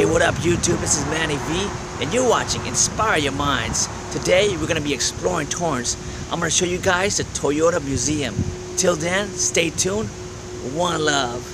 Hey, what up YouTube? This is Manny V and you're watching Inspire Your Minds. Today we're going to be exploring Torrance. I'm going to show you guys the Toyota Museum. Till then, stay tuned. One love.